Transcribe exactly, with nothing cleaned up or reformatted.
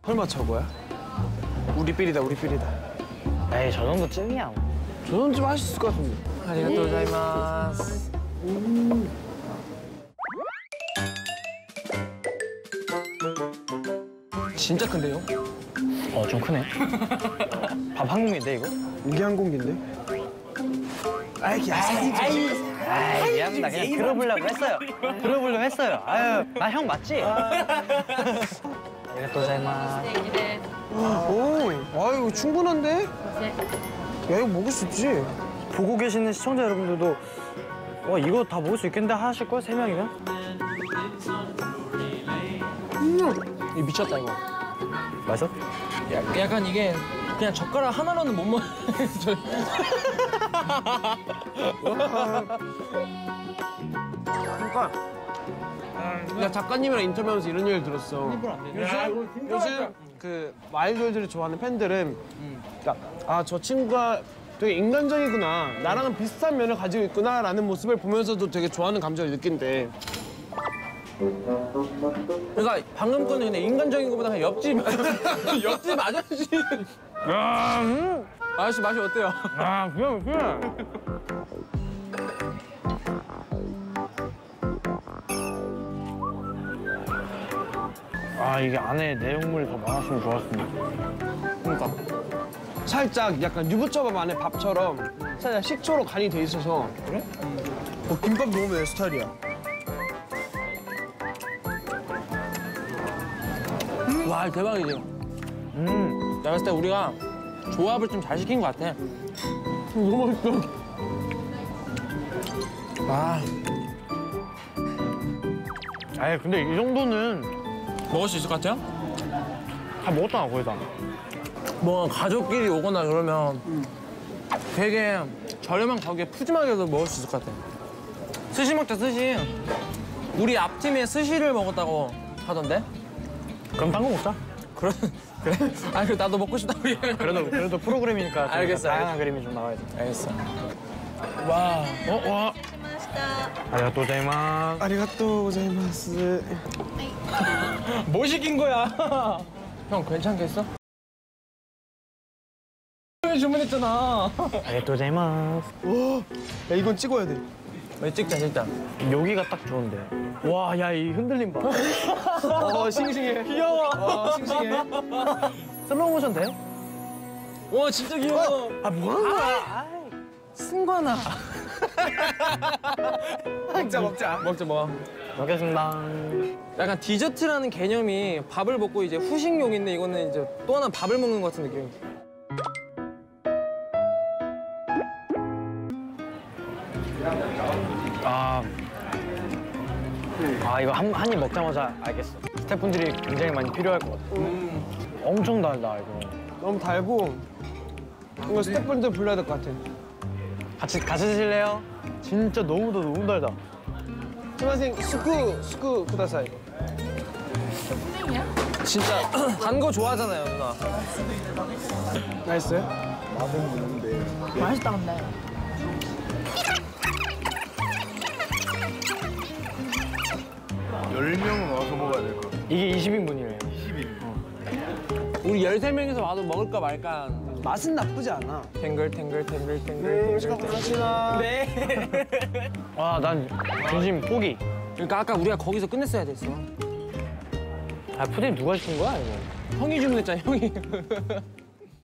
설마 저거야? 우리 삘이다, 우리 삘이다. 에이, 저 정도쯤이야. 저 정도쯤 할 수 있을 것 같은데. 아리가또 고자이마스. 음. 진짜 큰데요? 어, 좀 크네. 밥 한 공기인데, 이거? 이게 한 공기인데? 아이, 사진 좀 찍어. 아이, 미안합니다. 그냥 들어보려고 했어요. 들어보려고 했어요. 아유, 나 형 맞지? 아리가또 고자이마스. 오, 아유, 충분한데? 야, 이거 먹을 수 있지? 보고 계시는 시청자 여러분들도 와, 이거 다 먹을 수 있겠는데 하실걸? 세 명이면? 음, 이거 미쳤다 이거. 맛있어? 야, 약간 이게 그냥 젓가락 하나로는 못 먹는. 그러니까 야, 작가님이랑 인터뷰하면서 이런 얘기를 들었어. 요즘, 요즘 그 아이돌들을 좋아하는 팬들은 그러니까 아, 저 친구가 되게 인간적이구나, 나랑은 비슷한 면을 가지고 있구나라는 모습을 보면서도 되게 좋아하는 감정을 느낀대. 그러니까 방금 거는 그냥 인간적인 것보다 그냥 옆집 옆집 아저씨. 야, 음. 아저씨 맛이 어때요? 아, 그냥, 그냥. 아, 이게 안에 내용물이 더 많았으면 좋았을 텐데. 그러니까 살짝 약간 유부초밥 안에 밥처럼 살짝 식초로 간이 돼 있어서. 그래? 어, 김밥 먹으면 내 스타일이야. 와, 대박이지. 음. 내가 봤을 때 우리가 조합을 좀 잘 시킨 것 같아. 너무 맛있어. 아, 아니, 근데 이 정도는 먹을 수 있을 것 같아요? 다 먹었잖아, 거의 다. 뭐 가족끼리 오거나 그러면 되게 저렴한 가격에 푸짐하게도 먹을 수 있을 것 같아. 스시 먹자, 스시. 우리 앞팀에 스시를 먹었다고 하던데? 그럼 딴 거 먹자. 그래? 그래? 아, 그래, 나도 먹고 싶다고 얘기해. 그래도, 그래도 프로그램이니까 좀 알겠어, 다양한 알겠어. 그림이 좀 나와야지. 알겠어. 와, 어, 와. 아리가또 고자이마스. 아리가또 고자이마스. 뭐 시킨 거야? 형, 괜찮겠어? 주문했잖아. 아리가또 고자이마스. 와, 야, 이건 찍어야 돼. 왜 찍자, 찍자. 여기가 딱 좋은데. 와, 야, 이 흔들림 봐. 어, 싱싱해. 귀여워. 어, 싱싱해. 슬로우 모션 돼요? 와, 진짜 귀여워. 아, 뭐 하는 거야? 승관아. 먹자, 먹자. 먹자, 먹어. 먹겠습니다. 약간 디저트라는 개념이 밥을 먹고 이제 후식용인데 이거는 이제 또 하나 밥을 먹는 것 같은 느낌. 아, 아 이거 한 한 입 먹자마자 알겠어. 스태프분들이 굉장히 많이 필요할 것 같아. 음. 엄청 달다 이거. 너무 달고 이거 스태프분들 불러야 될 것 같아. 같이 같이 드실래요? 진짜 너무도 너무 달다. 수마생 스쿠 스쿠 쿠다사이. 진짜 단 거 좋아하잖아요, 누나. 맛있어요? 맛있다 근데. 열 명은 와서 먹어야 될 것 같아. 이게 이십 인분이래요. 우리 열세 명이서 와도 먹을까 말까. 맛은 나쁘지 않아. 탱글 탱글 탱글 탱글 네, 탱글 시간 탱글. 많으시나? 네. 와, 난 진심 포기. 그러니까 아까 우리가 거기서 끝냈어야 됐어. 아, 푸딩 누가 시킨 거야 이거? 형이 주문했잖아, 형이.